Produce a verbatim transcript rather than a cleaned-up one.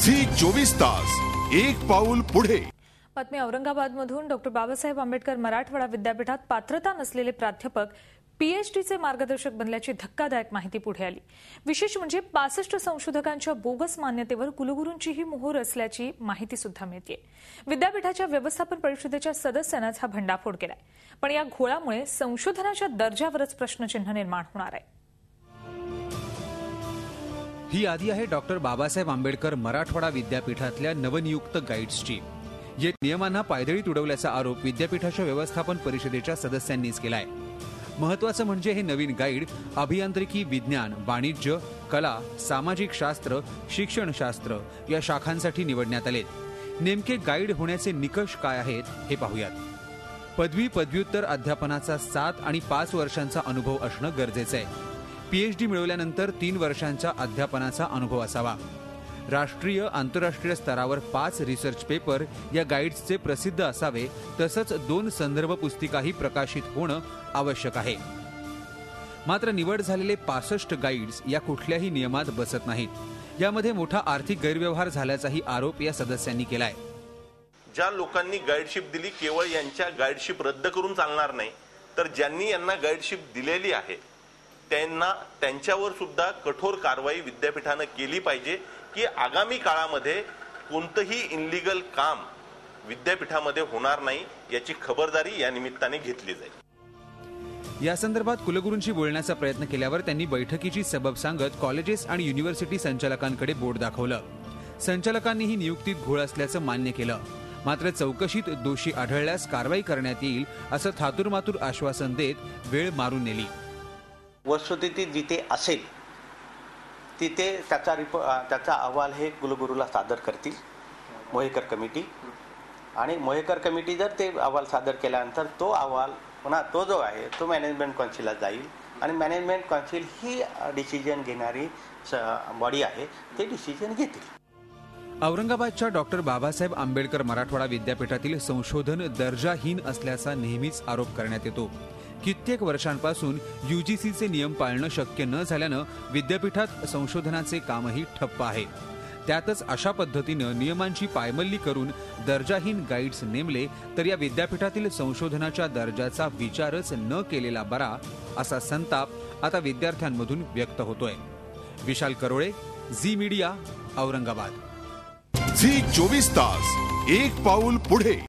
Zee चोवीस तास एक पाऊल पुढे। बातमी औरंगाबादमधून डॉक्टर बाबासाहेब आंबेडकर मराठवाडा विद्यापीठात पात्रता नसलेले प्राध्यापक पीएचडीचे मार्गदर्शक बनल्याची धक्कादायक माहिती पुढे आली। विशेष म्हणजे पासष्ट संशोधकांच्या बोगस मान्यतेवर कुलगुरूंचीही मोहर असल्याची माहिती सुद्धा मिळते। विद्यापीठाच्या व्यवस्थापन परिषदेच्या सदस्यांनाच हा भंडाफोड केलाय, पण या घोळामुळे संशोधनाच्या दर्जावरच प्रश्नचिन्ह निर्माण होणार आहे। ही यादी आहे डॉक्टर बाबासाहेब आंबेडकर मराठवाडा विद्यापीठातल्या नवनियुक्त गाईड्सची। या नियमांना पायदळी तुडवल्याचा आरोप विद्यापीठाच्या व्यवस्थापन परिषदेच्या सदस्यांनीच केलाय। महत्त्वाचं म्हणजे हे नवीन गाईड अभियांत्रिकी, विज्ञान, वाणिज्य, कला, सामाजिक शास्त्र, शिक्षणशास्त्र या शाखांसाठी निवडण्यात आलेत। नेमके गाईड होण्याचे निकष काय आहेत हे पाहूयात। पदवी पदव्युत्तर अध्यापनाचा सात आणि पाच वर्षांचा अनुभव असणं गरजेचं आहे। पीएचडी मिळवल्यानंतर तीन वर्षांच्या अध्यापनाचा अनुभव असावा। राष्ट्रीय आंतरराष्ट्रीय स्तरावर पाच रिसर्च पेपर या गाईड्सचे प्रसिद्ध असावे, तसंच दोन संदर्भ पुस्तिकाही प्रकाशित होणं आवश्यक आहे। मात्र निवड झालेले पासष्ट गाईड्स या कुठल्याही नियमात बसत नाहीत। यामध्ये मोठा आर्थिक गैरव्यवहार झाल्याचाही आरोप या सदस्यांनी केलाय। ज्या लोकांनी गाईडशिप दिली केवळ यांच्या गाईडशिप रद्द करून चालणार नाही, तर ज्यांनी यांना गाईडशिप दिलेली आहे त्यांना त्यांच्यावर सुद्धा कठोर कारवाई विद्यापीठाने केली पाहिजे की आगामी काळामध्ये कोणतेही इनलिगल काम विद्यापीठामध्ये होणार नाही याची खबरदारी या निमित्ताने घेतली जाईल। या संदर्भात कुलगुरूंशी बोलण्याचा प्रयत्न केल्यावर त्यांनी बैठकीची सबब सांगत कॉलेजेस आणि युनिव्हर्सिटी संचालकांकडे बोट दाखवलं। संचालकांनी ही नियुक्तीत घोळ असल्याचं मान्य केलं, मात्र चौकशीत दोषी आढळल्यास कारवाई करण्यात येईल असं थातुरमातुर आश्वासन देत वेळ मारून नेली। वस्तुस्थिती जिथे असेल तिथे त्याचा रिपोर्ट त्याचा अहवाल हे कुलगुरूला सादर करतील मोहेकर कमिटी, आणि मोहेकर कमिटी जर ते अहवाल सादर केल्यानंतर तो अहवाल पुन्हा तो जो आहे तो मॅनेजमेंट काउन्सिलला जाईल, आणि मॅनेजमेंट काउन्सिल ही डिसिजन घेणारी बॉडी आहे, ते डिसिजन घेतील। औरंगाबादच्या डॉक्टर बाबासाहेब आंबेडकर मराठवाडा विद्यापीठातील संशोधन दर्जाहीन असल्याचा नेहमीच आरोप करण्यात येतो। कित्येक वर्षांपासून यूजीसीचे नियम पाळणं शक्य न झाल्यानं विद्यापीठात संशोधनाचे कामही ठप्प आहे। त्यातच अशा पद्धतीनं नियमांची पायमल्ली करून दर्जाहीन गाईड्स नेमले तर या विद्यापीठातील संशोधनाच्या दर्जाचा विचारच न केलेला बरा, असा संताप आता विद्यार्थ्यांमधून व्यक्त होतोय। Vishal Karole, Zee media, Aurangabad. Zee चोवीस तास एक पाऊल पुढे।